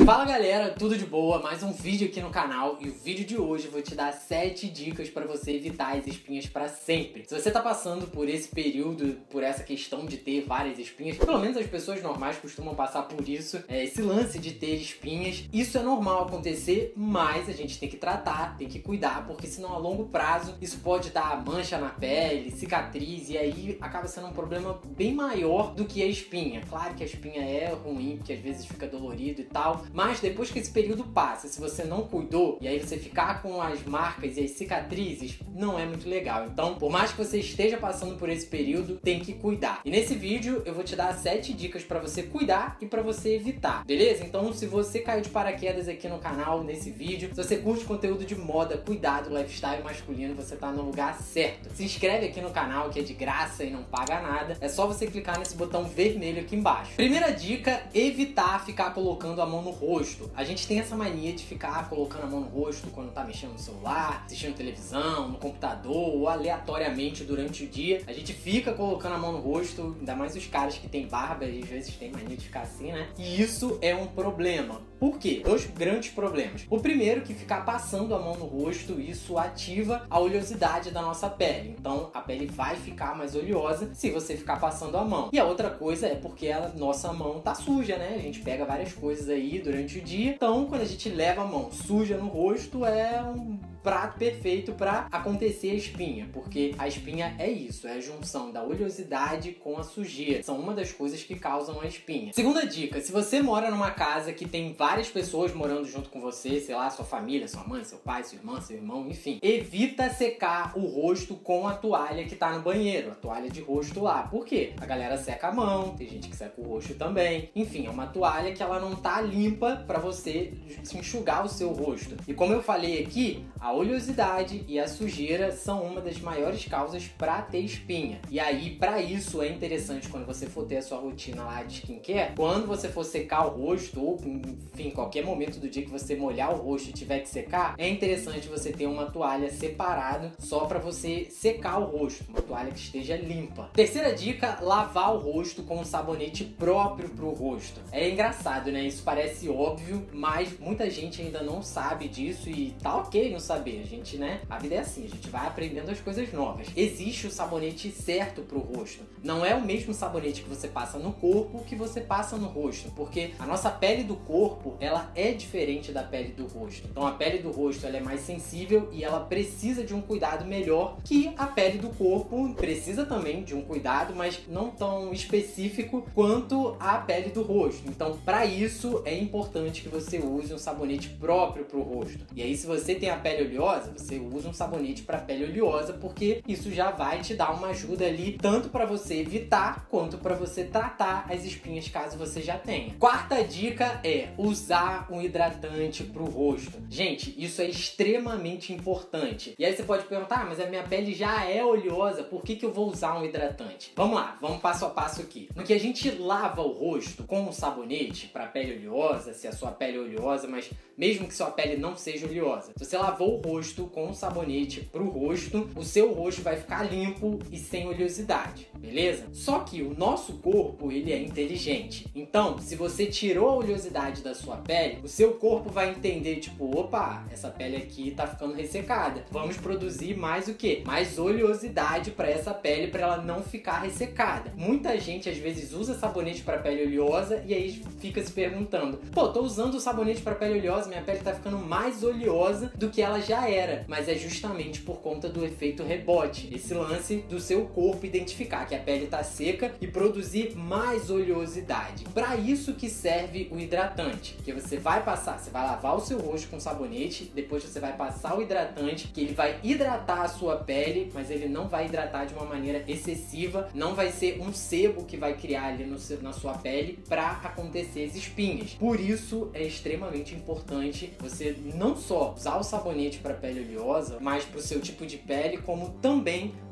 Fala galera, tudo de boa? Mais um vídeo aqui no canal e o vídeo de hoje eu vou te dar 7 dicas para você evitar as espinhas para sempre. Se você tá passando por esse período, por essa questão de ter várias espinhas, pelo menos as pessoas normais costumam passar por isso, esse lance de ter espinhas, isso é normal acontecer, mas a gente tem que tratar, tem que cuidar, porque senão a longo prazo isso pode dar mancha na pele, cicatriz, e aí acaba sendo um problema bem maior do que a espinha. Claro que a espinha é ruim, porque às vezes fica dolorido e tal, mas depois que esse período passa, se você não cuidou, e aí você ficar com as marcas e as cicatrizes, não é muito legal. Então, por mais que você esteja passando por esse período, tem que cuidar. E nesse vídeo eu vou te dar 7 dicas para você cuidar e para você evitar, beleza? Então, se você caiu de paraquedas aqui no canal, nesse vídeo, se você curte conteúdo de moda, cuidado, lifestyle masculino, você tá no lugar certo. Se inscreve aqui no canal, que é de graça e não paga nada. É só você clicar nesse botão vermelho aqui embaixo. Primeira dica, evitar ficar colocando a mão no rosto. A gente tem essa mania de ficar colocando a mão no rosto quando tá mexendo no celular, assistindo televisão, no computador ou aleatoriamente durante o dia. A gente fica colocando a mão no rosto, ainda mais os caras que tem barba, às vezes tem mania de ficar assim, né? E isso é um problema. Por quê? 2 grandes problemas. O primeiro, que ficar passando a mão no rosto, isso ativa a oleosidade da nossa pele. Então a pele vai ficar mais oleosa se você ficar passando a mão. E a outra coisa é porque a nossa mão tá suja, né? A gente pega várias coisas aí durante o dia. Então quando a gente leva a mão suja no rosto, é um prato perfeito para acontecer a espinha, porque a espinha é isso, é a junção da oleosidade com a sujeira. São uma das coisas que causam a espinha. Segunda dica, se você mora numa casa que tem várias pessoas morando junto com você, sei lá, sua família, sua mãe, seu pai, sua irmã, seu irmão, enfim, evita secar o rosto com a toalha que tá no banheiro, a toalha de rosto lá. Por quê? A galera seca a mão, tem gente que seca o rosto também. Enfim, é uma toalha que ela não tá limpa para você enxugar o seu rosto. E como eu falei aqui, a oleosidade e a sujeira são uma das maiores causas para ter espinha. E aí, para isso, é interessante quando você for ter a sua rotina lá de skincare, quando você for secar o rosto, ou enfim, qualquer momento do dia que você molhar o rosto e tiver que secar, é interessante você ter uma toalha separada só para você secar o rosto, uma toalha que esteja limpa. Terceira dica, lavar o rosto com um sabonete próprio pro rosto. É engraçado, né? Isso parece óbvio, mas muita gente ainda não sabe disso e tá ok não saber. A gente, né? A vida é assim, a gente vai aprendendo as coisas novas. Existe o sabonete certo pro rosto. Não é o mesmo sabonete que você passa no corpo que você passa no rosto, porque a nossa pele do corpo, ela é diferente da pele do rosto. Então a pele do rosto, ela é mais sensível e ela precisa de um cuidado melhor que a pele do corpo precisa também de um cuidado, mas não tão específico quanto a pele do rosto. Então, para isso é importante que você use um sabonete próprio pro rosto. E aí, se você tem a pele oleosa, você usa um sabonete para pele oleosa, porque isso já vai te dar uma ajuda ali, tanto para você evitar, quanto para você tratar as espinhas, caso você já tenha. Quarta dica é usar um hidratante pro rosto. Gente, isso é extremamente importante. E aí você pode perguntar, mas a minha pele já é oleosa, por que eu vou usar um hidratante? Vamos lá, vamos passo a passo aqui. No que a gente lava o rosto com um sabonete para pele oleosa, se a sua pele é oleosa, mas mesmo que sua pele não seja oleosa, se você lavou o rosto com um sabonete pro rosto, o seu rosto vai ficar limpo e sem oleosidade, beleza? Só que o nosso corpo, ele é inteligente. Então, se você tirou a oleosidade da sua pele, o seu corpo vai entender, tipo, opa, essa pele aqui tá ficando ressecada. Vamos produzir mais o quê? Mais oleosidade para essa pele, para ela não ficar ressecada. Muita gente, às vezes, usa sabonete para pele oleosa e aí fica se perguntando, pô, tô usando o sabonete para pele oleosa, minha pele tá ficando mais oleosa do que ela já era, mas é justamente por conta do efeito rebote, esse lance do seu corpo identificar que a pele tá seca e produzir mais oleosidade. Para isso que serve o hidratante, que você vai passar, você vai lavar o seu rosto com sabonete, depois você vai passar o hidratante, que ele vai hidratar a sua pele, mas ele não vai hidratar de uma maneira excessiva, não vai ser um sebo que vai criar ali na sua pele para acontecer as espinhas. Por isso é extremamente importante você não só usar o sabonete para pele oleosa, mas para o seu tipo de pele, como também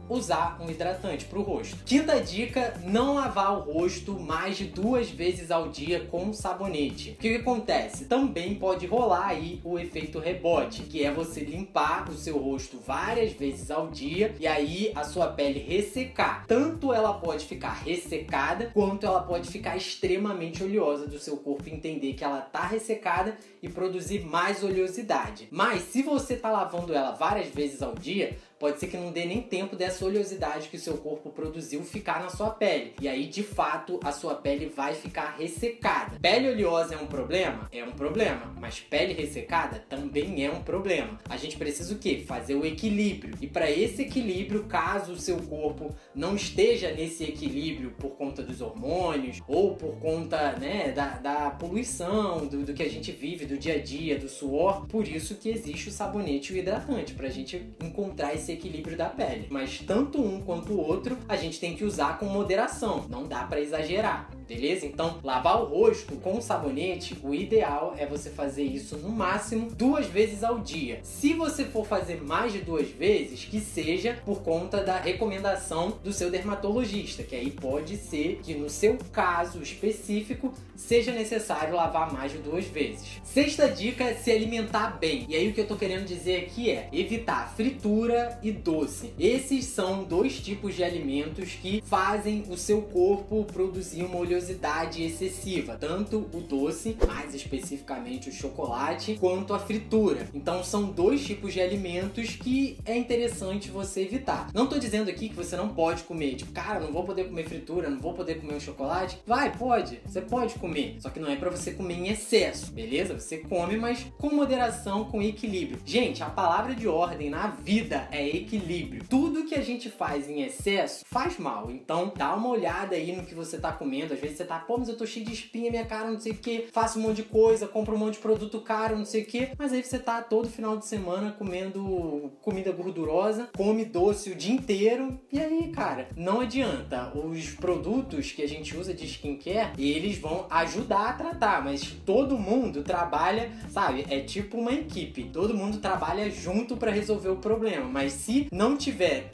usar um hidratante para o rosto. Quinta dica, não lavar o rosto mais de 2 vezes ao dia com sabonete. O que acontece? Também pode rolar aí o efeito rebote, que é você limpar o seu rosto várias vezes ao dia e aí a sua pele ressecar. Tanto ela pode ficar ressecada, quanto ela pode ficar extremamente oleosa do seu corpo, entender que ela tá ressecada e produzir mais oleosidade. Mas se você tá lavando ela várias vezes ao dia, pode ser que não dê nem tempo dessa oleosidade que o seu corpo produziu ficar na sua pele. E aí, de fato, a sua pele vai ficar ressecada. Pele oleosa é um problema? É um problema. Mas pele ressecada também é um problema. A gente precisa o quê? Fazer o equilíbrio. E para esse equilíbrio, caso o seu corpo não esteja nesse equilíbrio por conta dos hormônios ou por conta, né, da poluição, do que a gente vive, do dia a dia, do suor, por isso que existe o sabonete e o hidratante, pra gente encontrar esse equilíbrio da pele. Mas tanto um quanto o outro a gente tem que usar com moderação, não dá pra exagerar, beleza? Então, lavar o rosto com sabonete, o ideal é você fazer isso no máximo 2 vezes ao dia. Se você for fazer mais de 2 vezes, que seja por conta da recomendação do seu dermatologista, que aí pode ser que no seu caso específico seja necessário lavar mais de 2 vezes. Sexta dica é se alimentar bem. E aí o que eu tô querendo dizer aqui é evitar fritura e doce. Esses são 2 tipos de alimentos que fazem o seu corpo produzir uma oleosidade excessiva. Tanto o doce, mais especificamente o chocolate, quanto a fritura. Então são 2 tipos de alimentos que é interessante você evitar. Não tô dizendo aqui que você não pode comer. Tipo, cara, não vou poder comer fritura, não vou poder comer um chocolate. Pode. Você pode comer. Só que não é pra você comer em excesso, beleza? Você come, mas com moderação, com equilíbrio. Gente, a palavra de ordem na vida é equilíbrio. Tudo que a gente faz em excesso faz mal. Então, dá uma olhada aí no que você tá comendo. Às vezes você tá, pô, mas eu tô cheio de espinha, minha cara, não sei o que, faço um monte de coisa, compro um monte de produto caro, não sei o que. Mas aí você tá todo final de semana comendo comida gordurosa, come doce o dia inteiro. E aí, cara, não adianta. Os produtos que a gente usa de skincare, eles vão ajudar a tratar, mas todo mundo trabalha, sabe? É tipo uma equipe. Todo mundo trabalha junto pra resolver o problema. Mas se não tiver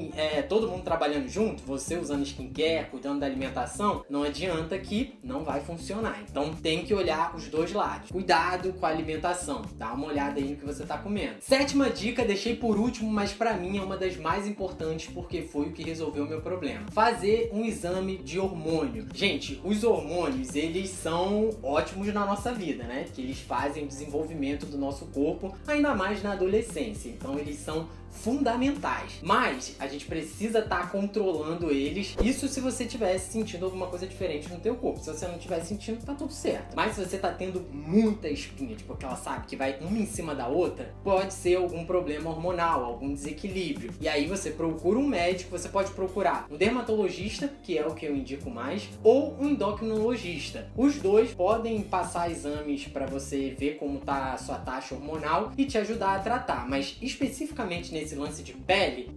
todo mundo trabalhando junto, você usando skincare, cuidando da alimentação, não adianta que não vai funcionar. Então tem que olhar os 2 lados. Cuidado com a alimentação. Dá uma olhada aí no que você tá comendo. Sétima dica, deixei por último, mas pra mim é uma das mais importantes porque foi o que resolveu o meu problema. Fazer um exame de hormônio. Gente, os hormônios, eles são ótimos na nossa vida, né? Que eles fazem o desenvolvimento do nosso corpo, ainda mais na adolescência. Então eles são fundamentais, mas a gente precisa estar controlando eles. Isso se você estivesse sentindo alguma coisa diferente no teu corpo. Se você não estiver sentindo, tá tudo certo. Mas se você tá tendo muita espinha, tipo aquela, sabe, que vai uma em cima da outra, pode ser algum problema hormonal, algum desequilíbrio. E aí você procura um médico, você pode procurar um dermatologista, que é o que eu indico mais, ou um endocrinologista. Os 2 podem passar exames para você ver como tá a sua taxa hormonal e te ajudar a tratar, mas especificamente nesse lance de pele,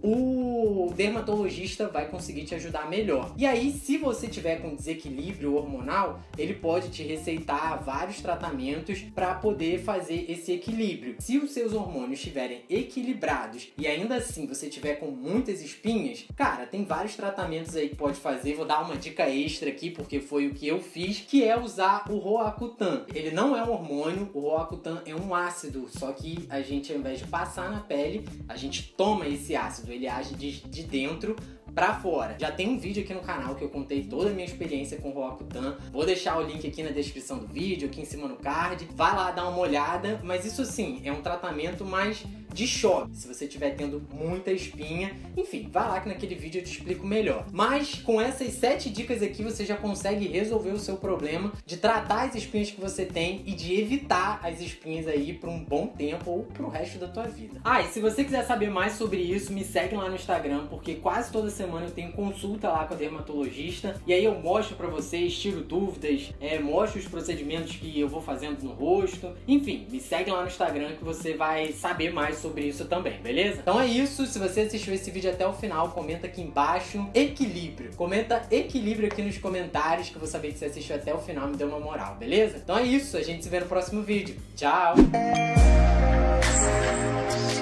o dermatologista vai conseguir te ajudar melhor. E aí, se você tiver com desequilíbrio hormonal, ele pode te receitar vários tratamentos para poder fazer esse equilíbrio. Se os seus hormônios estiverem equilibrados e ainda assim você tiver com muitas espinhas, cara, tem vários tratamentos aí que pode fazer. Vou dar uma dica extra aqui, porque foi o que eu fiz, que é usar o Roacutan. Ele não é um hormônio, o Roacutan é um ácido, só que a gente, ao invés de passar na pele, a gente toma esse ácido, ele age de dentro pra fora. Já tem um vídeo aqui no canal que eu contei toda a minha experiência com o Roacutan. Vou deixar o link aqui na descrição do vídeo, aqui em cima no card. Vai lá dar uma olhada, mas isso sim, é um tratamento mais de choque, se você estiver tendo muita espinha. Enfim, vai lá que naquele vídeo eu te explico melhor. Mas com essas 7 dicas aqui, você já consegue resolver o seu problema de tratar as espinhas que você tem e de evitar as espinhas aí por um bom tempo ou pro resto da tua vida. E se você quiser saber mais sobre isso, me segue lá no Instagram, porque quase toda semana eu tenho consulta lá com a dermatologista e aí eu mostro pra vocês, tiro dúvidas, mostro os procedimentos que eu vou fazendo no rosto. Enfim, me segue lá no Instagram que você vai saber mais sobre isso também, beleza? Então é isso. Se você assistiu esse vídeo até o final, comenta aqui embaixo equilíbrio. Comenta equilíbrio aqui nos comentários que eu vou saber que você assistiu até o final, me deu uma moral, beleza? Então é isso, a gente se vê no próximo vídeo. Tchau!